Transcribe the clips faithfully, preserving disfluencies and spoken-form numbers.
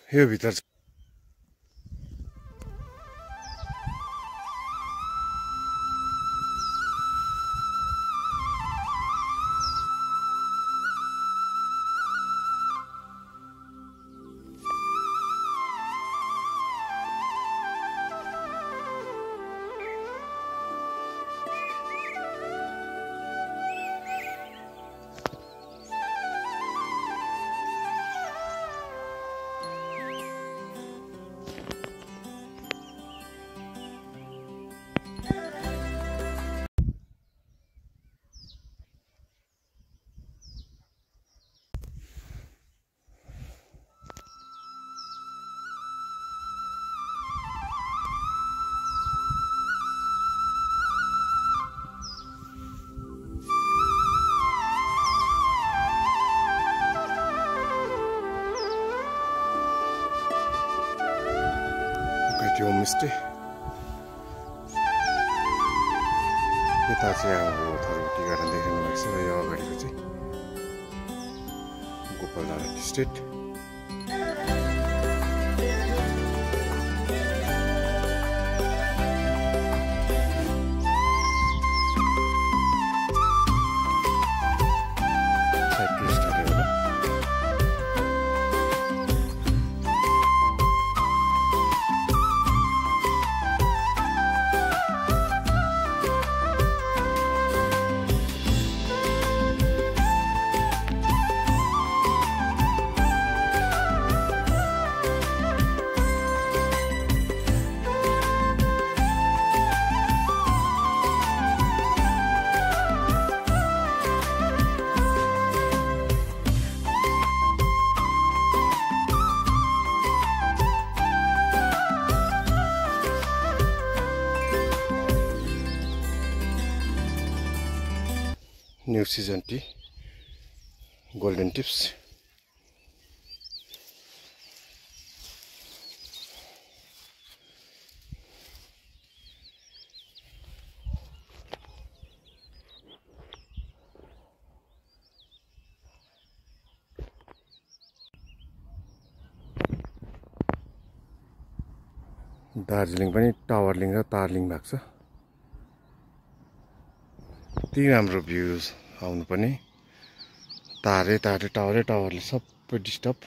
यो भित्र त्यो होमस्टे यता चाहिँ हाम्रो थरो टी गार्डन देख्नु भएको छ र यो अगाडिको चाहिँ Gopaldhara tea estate new season tea golden tips Darjeeling पनि टावरलिङ र तारलिङ भएको छ यति राम्रो भ्यूज आउनु पनि तारै तारै टावरै टावरले सबै डिस्टर्ब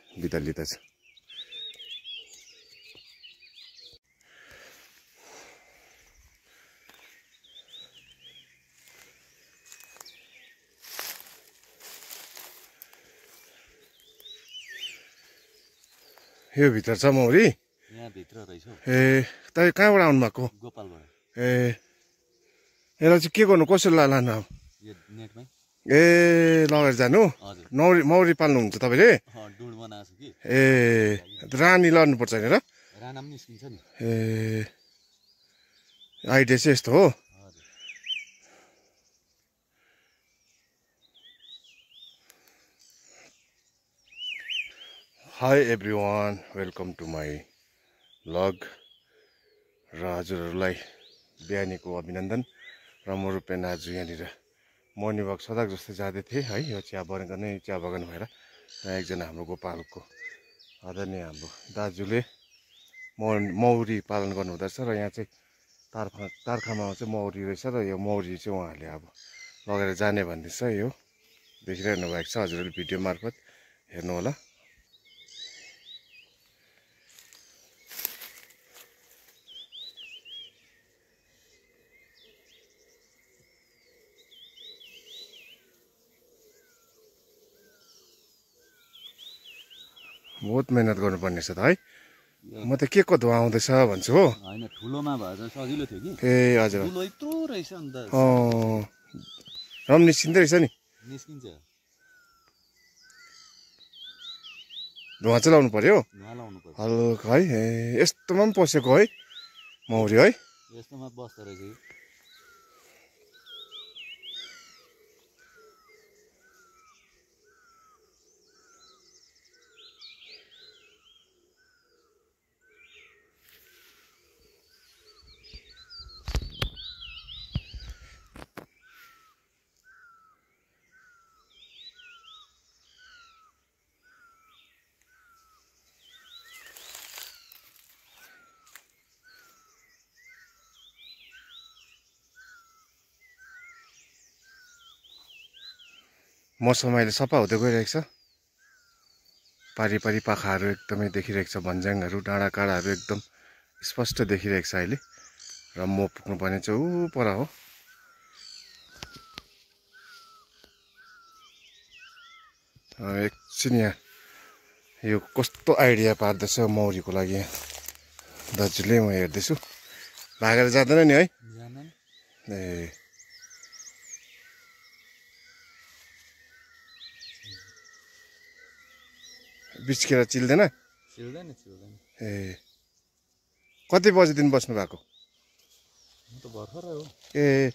बिदा लिँदा छ। यो भित्र छ मौरी यहाँ भित्र रहेछ। ए तपाईँ कहाँबाट आउनु भएको? गोपालबाट। ए यसलाई चाहिँ के गर्नु कसरी लानु अब? यो नेटमै ए लगेर जानु? हजुर। मौरी मौरी पाल्नुहुन्छ तपाईँले? अँ डुड बनाएको छु कि। ए रानी लड्नुपर्छ होइन र? राना पनि निस्किन्छ नि। ए आइडिया चाहिँ यस्तो हो। हजुर। Hi everyone, welcome to my vlog. र हजुरहरूलाई बिहानीको अभिनन्दन। र म रूपेन आज यहाँनिर मर्निङ वाक सदा जस्तै जाँदै थिएँ है। यो चिया बगान नै चिया बगान भएर एकजना हाम्रो गोपालको आदरणीय हाम्रो दाजुले मौ मौरी पालन गर्नुहुँदो रहेछ र यहाँ चाहिँ तारखा तारखामा चाहिँ मौरी रहेछ र यो मौरी चाहिँ उहाँहरूले अब लगेर जाने भन्दैछ। यो देखिरहनु भएको छ हजुरहरूले भिडियो मार्फत हेर्नु होला। बहुत मेहनत गर्नुपर्ने छ त है। म त के को धुवा आउँदैछ भन्छु हो। होइन ठुलोमा भए चाहिँ सजिलो थियो कि। ए हजुर। ठुलो यत्रो रहेछ अन्त। अँ रम निस्किँदै रहेछ नि। निस्किन्छ। धुवा चाहिँ लाउनु पर्यो। धुवा लाउनु पर्छ। हल्का है। ए यस्तोमा पनि पसेको है मौरी है। यस्तोमा बस्दो रहेछ कि। मौसम अहिले सफा हुँदै गइरहेको छ। पारी पारी पाखाहरू एकदमै देखिरहेको छ। भन्ज्याङहरू डाँडा काँडाहरू एकदम स्पष्ट देखिरहेको छ अहिले। र म पुग्नुपर्ने चाहिँ ऊ पर हो। एकछिन यहाँ यो कस्तो आइडिया पार्दैछ मौरीको लागि दाजुले म हेर्दैछु। भागेर जाँदैन नि है? ए बिचखेर चिल्दैन? चिल्दैन चिल्दैन। ए कति बजीदेखि बस्नु भएको? म त भर्खरै हो। ए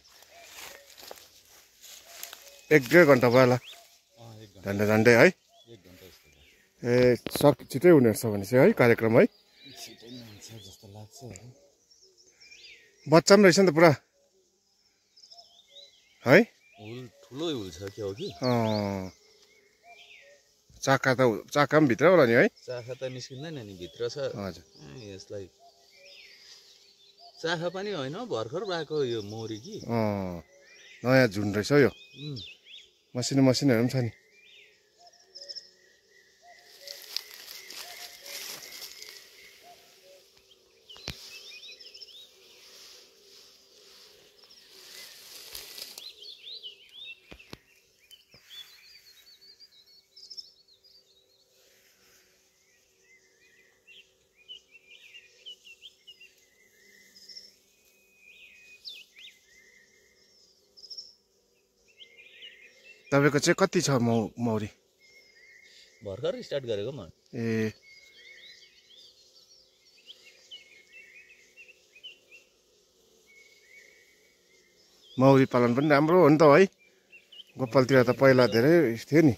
एक डेढ घन्टा भयो होला अँ एक घन्टा। झन्डै झन्डै है? एक घन्टा जस्तो भयो। ए सक छिटै हुने रहेछ भने चाहिँ है कार्यक्रम है? छिटै नै हुन्छ जस्तो लाग्छ। बच्चा पनि रहेछ नि त पुरा है? हुल ठुलो हुल छ क्या हो कि। अँ चाका त चाका पनि भित्र होला नि है? चाखा त निस्किँदैन नि भित्र छ। हजुर। यसलाई चाखा पनि होइन भर्खर भएको यो मौरी कि। अँ नयाँ झुन्ड रहेछ यो। मसिनो मसिनोहरू पनि छ नि। तपाईँको चाहिँ कति छ मौ मौरी? भर्खर स्टार्ट गरेको म। ए मौरी पालन पनि राम्रो हो नि त है? गोपालतिर त पहिला धेरै थियो नि।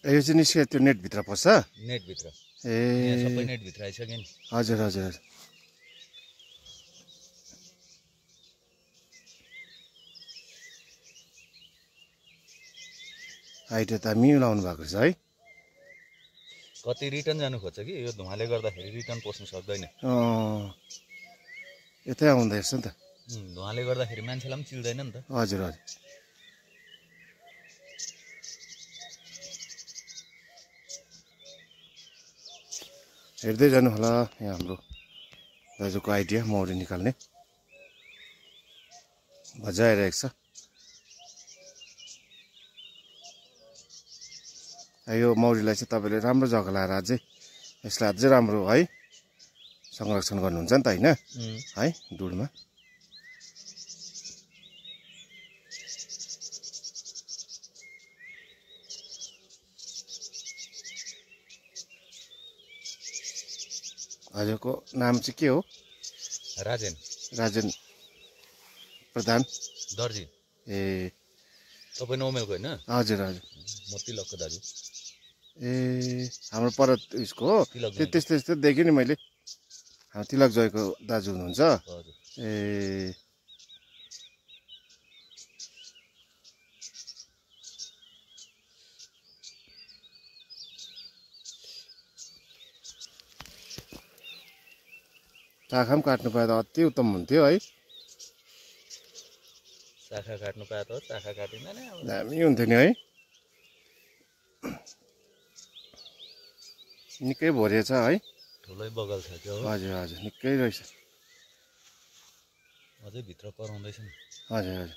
यो चाहिँ निस्के त्यो नेटभित्र पस्छ नेटभित्र ए यहाँ सबै नेटभित्र आइसक्यो नि हजुर हजुर हजुर हाइट त मिलाउनु भएको छ है कति रिटर्न जानु खोज्छ कि यो धुवाले गर्दाखेरि रिटर्न पस्नु सक्दैन अँ यतै आउँदो रहेछ नि त धुवाले गर्दाखेरि मान्छेलाई पनि चिल्दैन नि त हजुर हजुर हेर्दै जानु होला यहाँ हाम्रो दाजुको आइडिया मौरी निकाल्ने मजा आइरहेको छ यो मौरीलाई चाहिँ तपाईँले राम्रो जग्गा लाएर अझै यसलाई अझै राम्रो है संरक्षण गर्नुहुन्छ नि त होइन है डुडमा हजुरको नाम चाहिँ के हो राजेन राजेन प्रधान दर्जी ए तपाईँ नौमेलको होइन हजुर हजुर म तिलकको दाजु ए हाम्रो पर उसको हो तिलक त्यो त्यस्तो त्यस्तो देखेँ नि मैले हाम्रो तिलक जोयको दाजु हुनुहुन्छ हजुर ए शाखा पनि काट्नु पाए त अति उत्तम हुन्थ्यो है शाखा काट्नु पाए त शाखा काटिँदैन अब दामी हुन्थ्यो नि है निकै भोरिएछ है ठुलै बगल छ त्यो हजुर हजुर निकै रहेछ अझै भित्र कराउँदैछ नि हजुर हजुर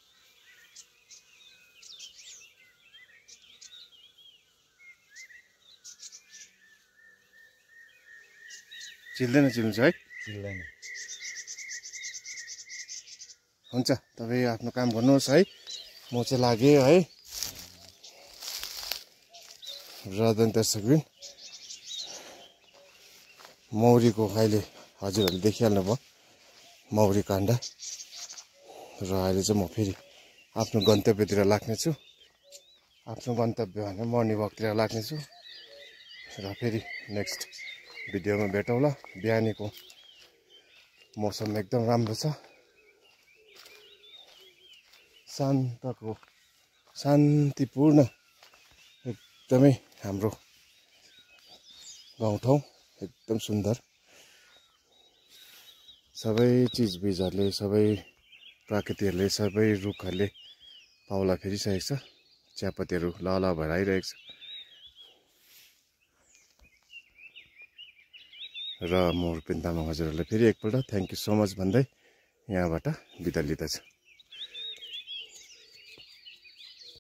चिल्दैन चिल्नु है चिल्दैन हुन्छ तपाईँ आफ्नो काम गर्नुहोस् है म चाहिँ लागेँ है र दर्शकबिन मौरीको अहिले हजुरहरूले देखिहाल्नु भयो मौरी काण्ड र अहिले चाहिँ म फेरि आफ्नो गन्तव्यतिर लाग्नेछु आफ्नो गन्तव्य भने मर्निङ वकतिर लाग्नेछु र फेरि नेक्स्ट भिडियोमा भेटौँला बिहानीको मौसम एकदम राम्रो छ शान्तको शान्तिपूर्ण एकदमै हाम्रो गाउँठाउँ एकदम सुन्दर सबै चिजबिजहरूले सबै प्राकृतिकहरूले सबै रुखहरूले पाउला फेरिसकेको छ चियापत्तीहरू ल ल भएर आइरहेको छ र म रुपेन तामाङ हजुरहरूलाई फेरि एकपल्ट थ्याङ्क यू सो मच भन्दै यहाँबाट बिदा लिँदैछु।